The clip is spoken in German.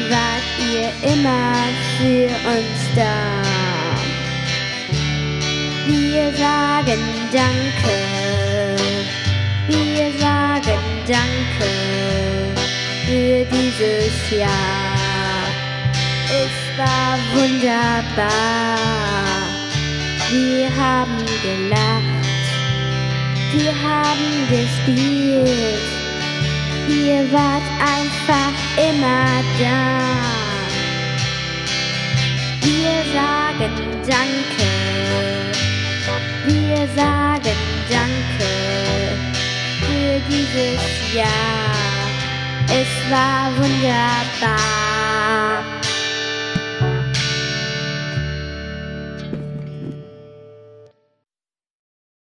wart ihr immer für uns da. Wir sagen Danke, wir sagen Danke für dieses Jahr. Es war wunderbar, wir haben gelacht, wir haben gespielt, ihr wart einfach immer da. Wir sagen Danke, wir sagen Danke für dieses Jahr. Es war wunderbar.